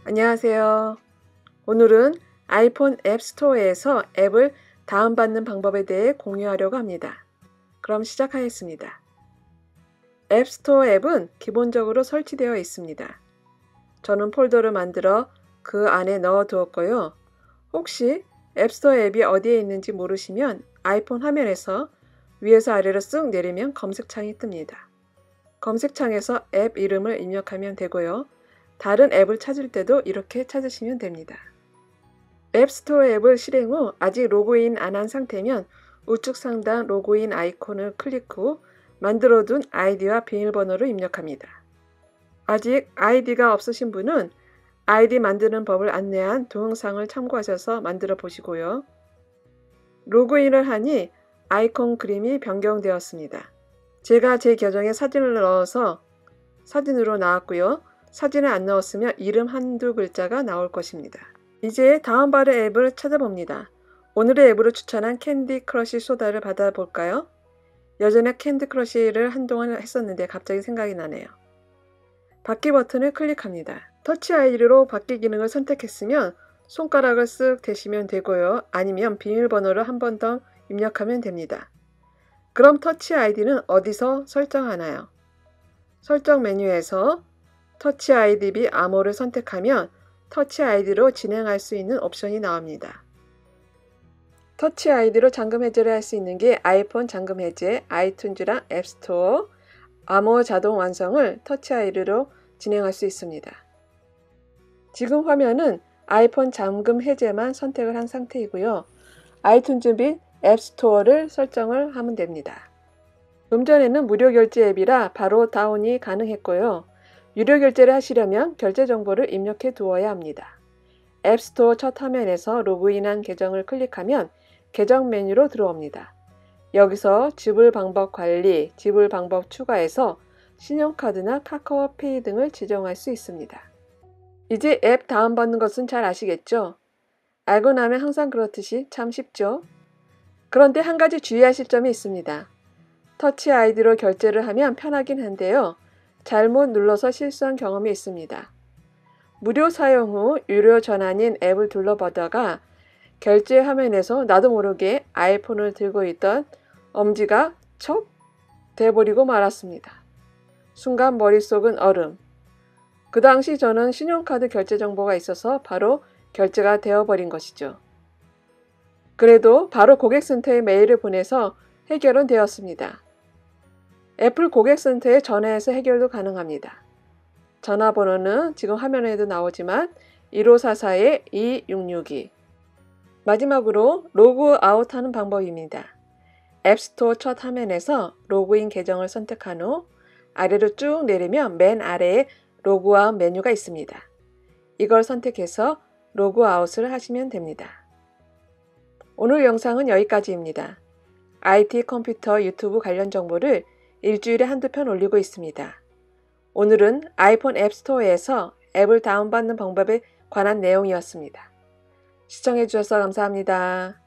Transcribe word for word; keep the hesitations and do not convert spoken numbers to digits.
안녕하세요. 오늘은 아이폰 앱스토어에서 앱을 다운받는 방법에 대해 공유하려고 합니다. 그럼 시작하겠습니다. 앱스토어 앱은 기본적으로 설치되어 있습니다. 저는 폴더를 만들어 그 안에 넣어 두었고요. 혹시 앱스토어 앱이 어디에 있는지 모르시면 아이폰 화면에서 위에서 아래로 쓱 내리면 검색창이 뜹니다. 검색창에서 앱 이름을 입력하면 되고요. 다른 앱을 찾을 때도 이렇게 찾으시면 됩니다. 앱스토어 앱을 실행 후 아직 로그인 안 한 상태면 우측 상단 로그인 아이콘을 클릭 후 만들어둔 아이디와 비밀번호를 입력합니다. 아직 아이디가 없으신 분은 아이디 만드는 법을 안내한 동영상을 참고하셔서 만들어 보시고요. 로그인을 하니 아이콘 그림이 변경되었습니다. 제가 제 계정에 사진을 넣어서 사진으로 나왔고요. 사진을 안 넣었으면 이름 한두 글자가 나올 것입니다. 이제 다운받을 앱을 찾아봅니다. 오늘의 앱으로 추천한 캔디 크러쉬 소다를 받아볼까요? 예전에 캔디 크러쉬를 한동안 했었는데 갑자기 생각이 나네요. 받기 버튼을 클릭합니다. 터치 아이디로 받기 기능을 선택했으면 손가락을 쓱 대시면 되고요. 아니면 비밀번호를 한 번 더 입력하면 됩니다. 그럼 터치 아이디는 어디서 설정하나요? 설정 메뉴에서 터치 아이디 비 암호를 선택하면 터치 아이디로 진행할 수 있는 옵션이 나옵니다. 터치 아이디로 잠금 해제를 할 수 있는 게 아이폰 잠금 해제, 아이튠즈랑 앱스토어, 암호 자동 완성을 터치 아이디로 진행할 수 있습니다. 지금 화면은 아이폰 잠금 해제만 선택을 한 상태이고요. 아이튠즈 및 앱스토어를 설정을 하면 됩니다. 좀 전에는 무료 결제 앱이라 바로 다운이 가능했고요. 유료 결제를 하시려면 결제 정보를 입력해 두어야 합니다. 앱스토어 첫 화면에서 로그인한 계정을 클릭하면 계정 메뉴로 들어옵니다. 여기서 지불 방법 관리, 지불 방법 추가해서 신용카드나 카카오페이 등을 지정할 수 있습니다. 이제 앱 다운받는 것은 잘 아시겠죠? 알고 나면 항상 그렇듯이 참 쉽죠? 그런데 한 가지 주의하실 점이 있습니다. 터치 아이디로 결제를 하면 편하긴 한데요. 잘못 눌러서 실수한 경험이 있습니다. 무료 사용 후 유료 전환인 앱을 둘러보다가 결제 화면에서 나도 모르게 아이폰을 들고 있던 엄지가 척 돼버리고 말았습니다. 순간 머릿속은 얼음. 그 당시 저는 신용카드 결제 정보가 있어서 바로 결제가 되어버린 것이죠. 그래도 바로 고객센터에 메일을 보내서 해결은 되었습니다. 애플 고객센터에 전화해서 해결도 가능합니다. 전화번호는 지금 화면에도 나오지만 일오사사 이육육이. 마지막으로 로그아웃 하는 방법입니다. 앱스토어 첫 화면에서 로그인 계정을 선택한 후 아래로 쭉 내리면 맨 아래에 로그아웃 메뉴가 있습니다. 이걸 선택해서 로그아웃을 하시면 됩니다. 오늘 영상은 여기까지입니다. 아이티 컴퓨터 유튜브 관련 정보를 일주일에 한두 편 올리고 있습니다. 오늘은 아이폰 앱스토어에서 앱을 다운받는 방법에 관한 내용이었습니다. 시청해주셔서 감사합니다.